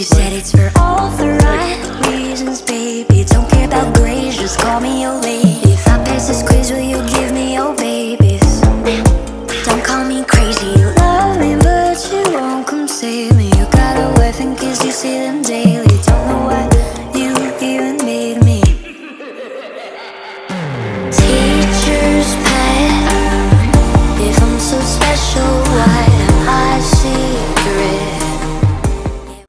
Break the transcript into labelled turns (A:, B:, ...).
A: You said it's for all the right reasons, baby. Don't care about grades, just call me your lady. If I pass this quiz, will you give me your babies? Don't call me crazy, you love me, but you won't come save me. You got a wife and kids, you see them daily.